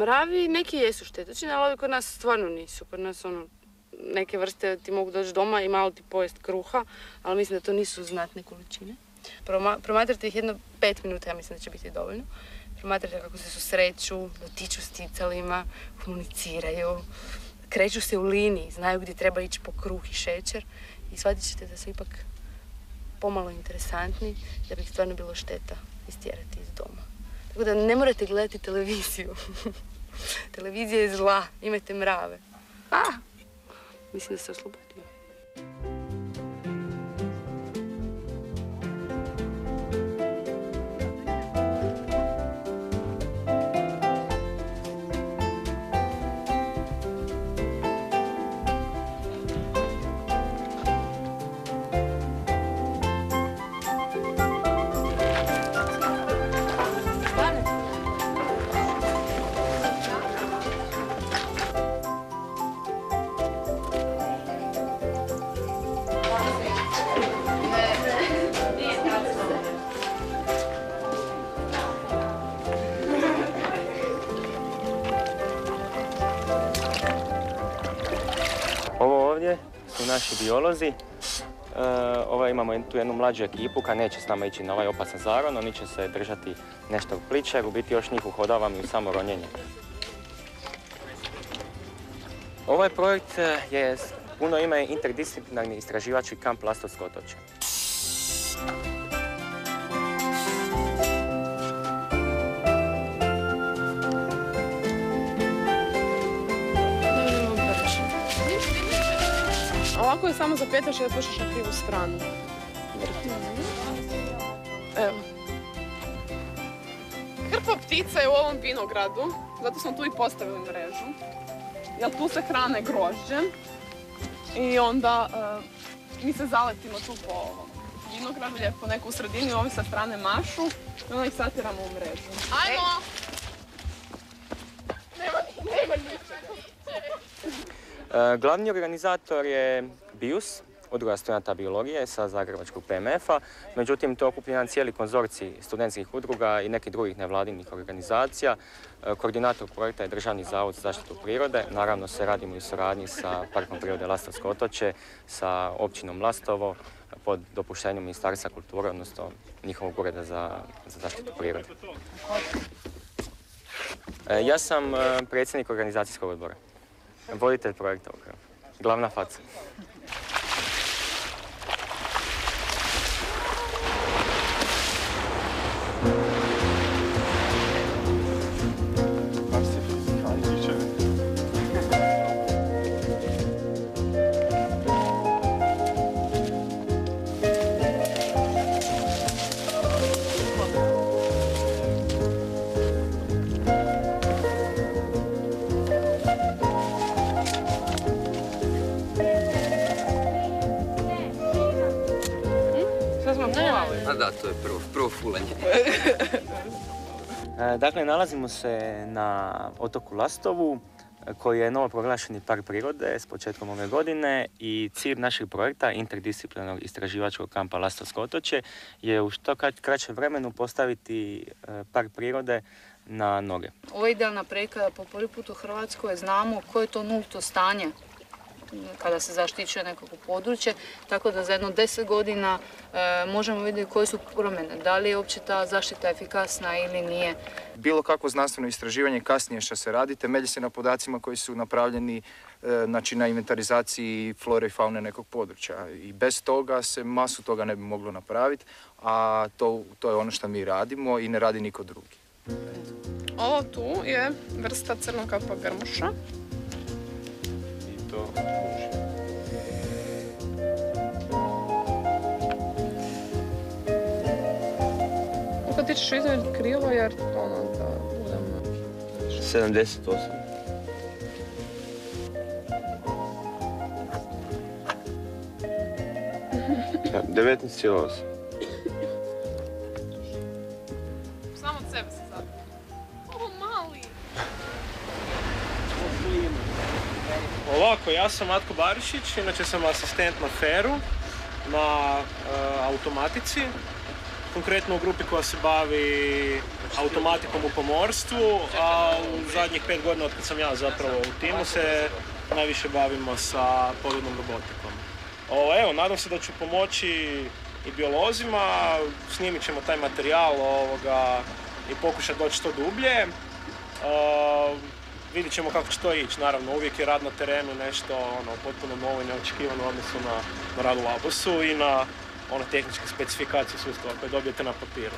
Mravi neki jesu štetočine, ali ovi kod nas stvarno nisu. Kod nas neke vrste ti mogu doći doma i malo ti pojest kruha, ali mislim da to nisu znatne količine. Promatrate ih jedno 5 minuta, ja mislim da će biti dovoljno. Promatrate kako se susreću, dotiču sticalima, komuniciraju, kreću se u liniji, znaju gdje treba ići po kruh i šećer i shvatit ćete da su ipak pomalo interesantni, da bi stvarno bilo šteta istjerati iz doma. Tako da ne morate gledati televiziju. Televizija je zla, imajte mrave. Mislim da se oslobodio. Su naši biolozi. Imamo tu jednu mlađu ekipu koja neće s nama ići na ovaj opasan zaron, oni će se držati nešto pliče, jer u biti još njih uhodavam i u samo ronjenje. Ovaj projekt je puno ime interdisciplinarni istraživački kamp Lastovsko otočje. Ovako je samo zapetaš i da pušiš na krivu stranu. Evo. Hrpa ptica je u ovom vinogradu, zato smo tu i postavili mrežu. Jer tu se hrane grožđem i onda mi se zaletimo tu po ovom vinogradu, lijepo neko u sredini, ovi sa strane mašu i onda ih satiramo u mrežu. Ajmo! Nema ničega. Glavni organizator je BIUS, Udruga studenata biologije sa Zagrebačkog PMF-a. Međutim, to okuplja jedan cijeli konzorcij studentskih udruga i nekih drugih nevladinih organizacija. Koordinator projekta je Državni zavod za zaštitu prirode. Naravno se radimo i u suradnji sa Parkom prirode Lastovsko otočje, sa općinom Lastovo, pod dopuštenjem Ministarstva kulture, odnosno njihovog ureda za zaštitu prirode. Ja sam predsjednik organizacijskog odbora. Voditelj projekta, glavna faca. Da, to je prvo fulanje. Dakle, nalazimo se na otoku Lastovu, koji je novo proglašeni park prirode s početkom ove godine i cilj našeg projekta interdisciplinarnog istraživačkog kampa Lastovsko otočje je u što kraćem vremenu postaviti park prirode na noge. Ovo je idealna prilika po prvi put u Hrvatskoj znamo koje je to nulto stanje kada se zaštićuje nekako područje, tako da za jedno 10 godina možemo vidjeti koje su promjene, da li je uopće ta zaštita efikasna ili nije. Bilo kakvo znanstveno istraživanje kasnije što se radi temelji se na podacima koji su napravljeni na inventarizaciji flore i faune nekog područja. I bez toga se masu toga ne bi moglo napraviti, a to je ono što mi radimo i ne radi niko drugi. Ovo tu je vrsta crnokapa grmuša. To Kako ti ćeš izmjeriti krilo jer da budem... 78. Ja, 19,8. Samo od sebe se sad. Ovo mali. Ovako, ja sam Matko Barišić, inače sam asistent na FER-u, na automatici. konkretno u grupi koja se bavi automatikom u pomorstvu, a u zadnjih 5 godina od kad sam ja zapravo u timu se najviše bavimo sa podvodnom robotikom. Evo, nadam se da ću pomoći i biolozima, snimit ćemo taj materijal i pokušati doći što dublje. Vidjet ćemo kako će to ići, naravno, uvijek je rad na terenu nešto potpuno novo i neočekivano u odnosu na rad u labosu i na tehničke specifikacije sustava koje dobijete na papiru.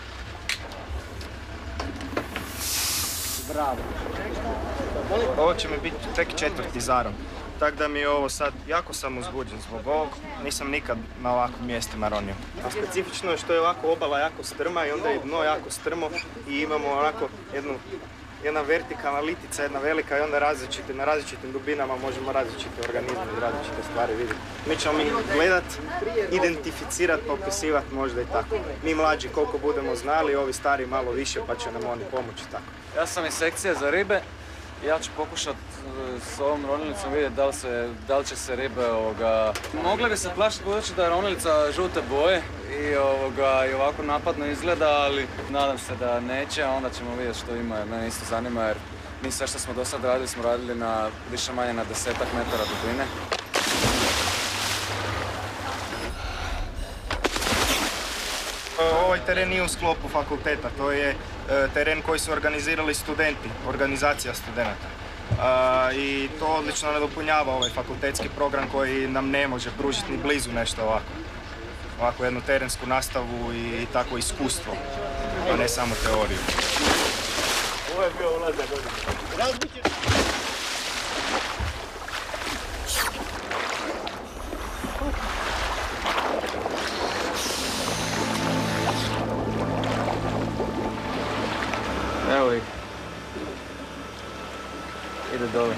Bravo. Ovo će mi biti tek 4. zaron. Tako da mi je ovo sad, jako sam uzbuđen zbog ovog, nisam nikad na ovakvom mjestima ronio. A specifično je što je ovako obala jako strma i onda je dno jako strmo i imamo onako jedna vertikalna litica, jedna velika i onda na različitim dubinama možemo različite organizme i različite stvari vidjeti. Mi ćemo gledat, identificirat, popisivati možda i tako. Mi mlađi koliko budemo znali, ovi stari malo više pa će nam oni pomoći tako. Ja sam iz sekcije za ribe. Ja ću pokušati s ovom ronilnicom vidjeti da li će se ribe mogle bi se plašiti budući da je ronilica žute boje i ovako napadno izgleda, ali nadam se da neće, a onda ćemo vidjeti što ima, jer mene isto zanima jer mi sve što smo do sad radili smo radili na više manje na 10-ak metara dubine. Ovaj teren nije u sklopu fakulteta, to je teren koji su organizirali studenti, organizacija studenata. I to odlično nadopunjava ovaj fakultetski program koji nam ne može pružiti ni blizu nešto ovako. Ovako jednu terensku nastavu i takvo iskustvo, a ne samo teoriju. Ovo je bio ulazak godine. Evo ih. Ide dole.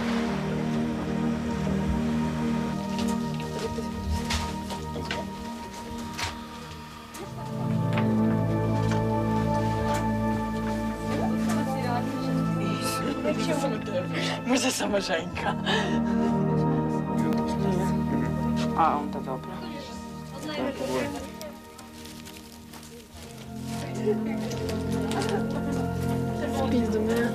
Možda samo ženka. A, onda dobro. Pizdu me.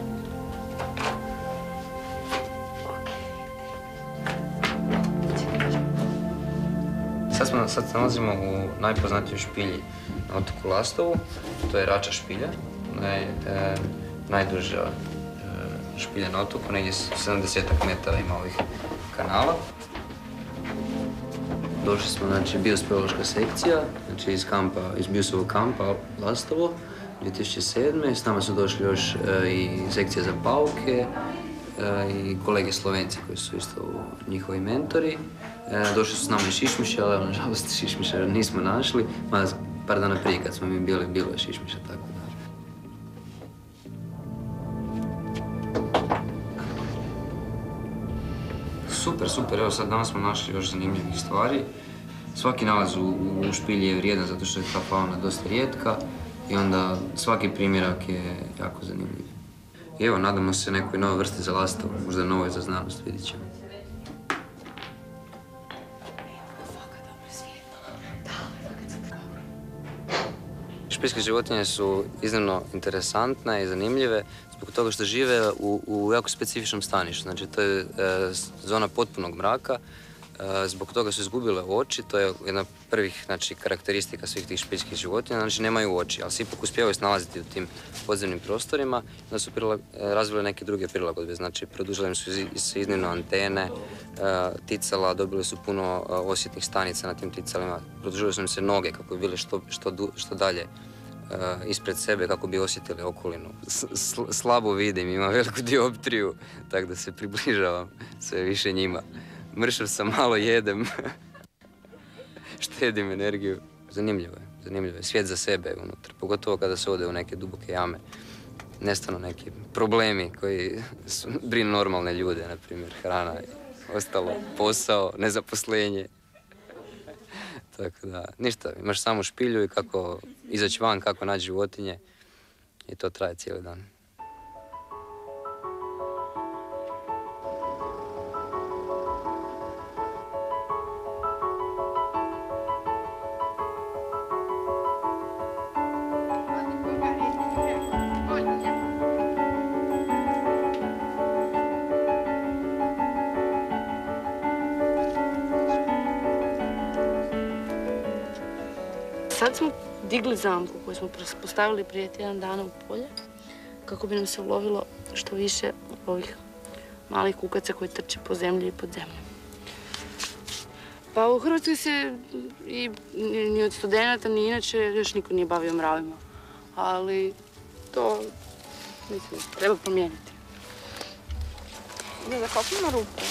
Sad se nalazimo u najpoznatijoj špilji na otoku Lastovu, to je Rača špilja, najduža špilja na otoku, negdje 70 metara ima ovih kanala. Došli smo, biospeleološka sekcija, iz Biosovog kampa Lastovo, 2007. S nama su došli još i sekcija za pauke i kolege Slovenci koji su isto njihovi mentori. Došli su s nama i šišmiše, ali nažalost šišmiša nismo našli, mada par dana prije kad smo mi bili, bilo je šišmiša, tako da. Super, evo sad danas smo našli još zanimljivih stvari. Svaki nalaz u špilji je vrijedan zato što je ta fauna dosta rijetka i onda svaki primjerak je jako zanimljiv. I evo, nadamo se nekoj novoj vrsti za Lastovo, možda novoj za znanost, vidit ćemo. Špiljske životinje su iznimno interesantne i zanimljive zbog toga što žive u jako specifičnom staništu. Znači, to je zona potpunog mraka, zbog toga su izgubile oči, to je jedna prvih karakteristika svih tih špiljskih životinja, znači nemaju oči, ali se ipak uspijevaju snalaziti u tim podzemnim prostorima, onda su razvile neke druge prilagodbe, znači produžile im su iznimno antene, ticala, dobili su puno osjetnih stanica na tim ticalima, produžile su im se noge kako bi bile što dalje ispred sebe kako bi osjetili okolinu. Slabo vidim, ima veliku dioptriju, tako da se približavam sve više njima. Mršav sam, malo jedem, štedim energiju. Zanimljivo je, svijet za sebe je unutra, pogotovo kada se ode u neke duboke jame. Nestanu neki problemi koji brinu normalne ljude, na primjer hrana i ostalo, posao, nezaposlenje. Tako da, ništa, imaš samo špilju i kako izaći van, kako naći životinje i to traje cijeli dan. Sad smo digli zamku koju smo postavili prije tjedan dana u polje kako bi nam se ulovilo što više ovih malih kukaca koji trče po zemlji i pod zemljom. Pa u Hrvatskoj se ni od studenata ni inače još niko nije bavio mravima. Ali to, mislim, treba promijeniti. Da zakopnemo rupu.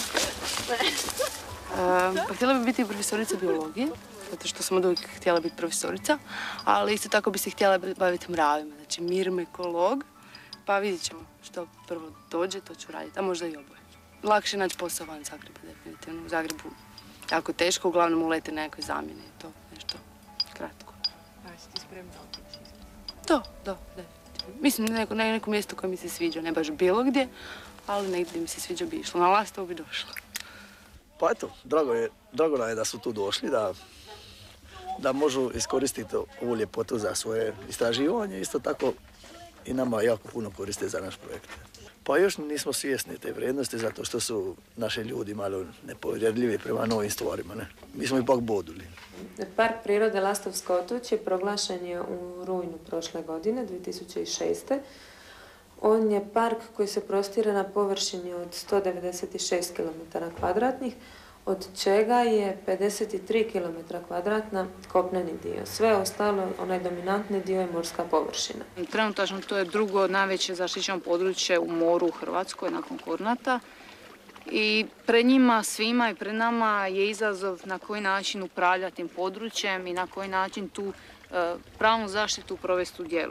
Pa htjela bi biti profesorica biologije, zato što sam od uvijek htjela biti profesorica, ali isto tako bi se htjela baviti mravima, znači mirmekolog, pa vidjet ćemo što prvo dođe, to ću raditi, a možda i oboje. Lakše naći posao van Zagreba, definitivno. U Zagrebu jako teško, uglavnom ulete na nekoj zamjeni, to nešto kratko. A si ti spremna otići? Da, definitivno. Mislim, na neko mjesto koje mi se sviđa, ne baš bilo gdje, ali negdje gdje mi se sviđa bi išlo. Na Lastovo bi došla. Pa eto, drago nam je da su tu došli, da možu iskoristiti ovu ljepotu za svoje istraživanje. Isto tako i nama jako puno koriste za naš projekt. Pa još nismo svjesni te vrijednosti zato što su naši ljudi malo nepovjerljivi prema novim stvarima. Ne? Mi smo ipak boduli. Park prirode Lastovsko otočje proglašen je u rujnu prošle godine, 2006. On je park koji se prostire na površini od 196 km2, od čega je 53 km2 kopneni dio. Sve ostalo, onaj dominantni dio je morska površina. Trenutačno to je drugo najveće zaštićeno područje u moru u Hrvatskoj nakon Kornata. I pred njima svima i pred nama je izazov na koji način upravljati tim područjem i na koji način tu pravnu zaštitu provesti u djelu.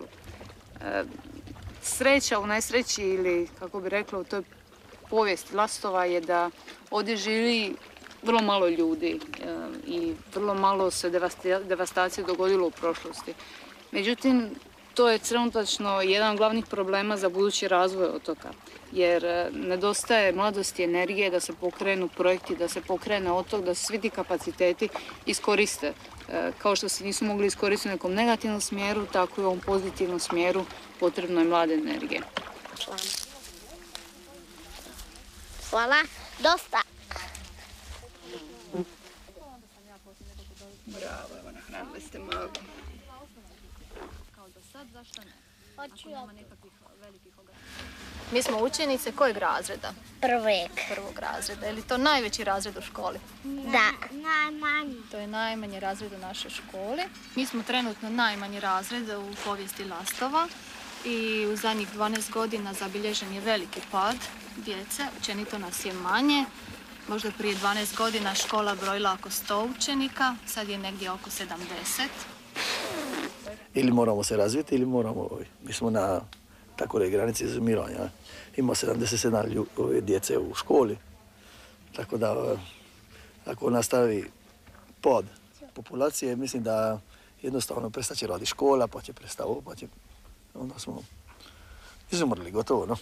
Sreća u najsreći ili, kako bi rekla, u toj povijesti Lastova je da ovdje živi vrlo malo ljudi i vrlo malo se devastacije dogodilo u prošlosti. Međutim, to je trenutačno jedan od glavnih problema za budući razvoj otoka, jer nedostaje mladosti i energije da se pokrenu projekti, da se pokrene otok, da se svi ti kapaciteti iskoriste. Kao što se nisu mogli iskoristiti u nekom negativnom smjeru, tako i u ovom pozitivnom smjeru potrebno je mlade energije. Hvala, dosta. Bravo, evo nahranili ste magu. Kao do sad, zašto ne? Ako nema nekakvih velikih ograničenja. Mi smo učenice kojeg razreda? Prvog razreda. Je li to najveći razred u školi? Da, najmanji. To je najmanji razred u našoj školi. Mi smo trenutno najmanji razred u povijesti Lastova i u zadnjih 12 godina zabilježen je veliki pad djece. Općenito nas je manje. Možda prije 12 godina škola brojila oko 100 učenika, sad je negdje oko 70. Ili moramo se razviti ili moramo, mi smo na takvoj granici izumiranja. Ima 77 djece u školi, tako da ako nastavi pad populacije, mislim da jednostavno prestaće raditi škola, pa će prestati ovo, pa će, onda smo izumrli, gotovo, no.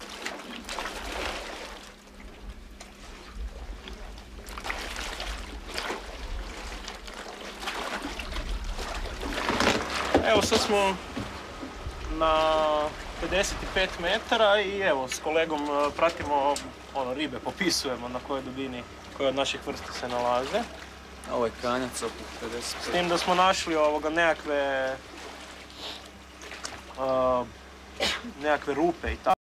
Evo sad smo na 55 metara i evo s kolegom pratimo ribe, popisujemo na kojoj dubini koje od naših vrsta se nalaze. Ovo je kanjac oko 55. S tim da smo našli nekakve rupe i tako.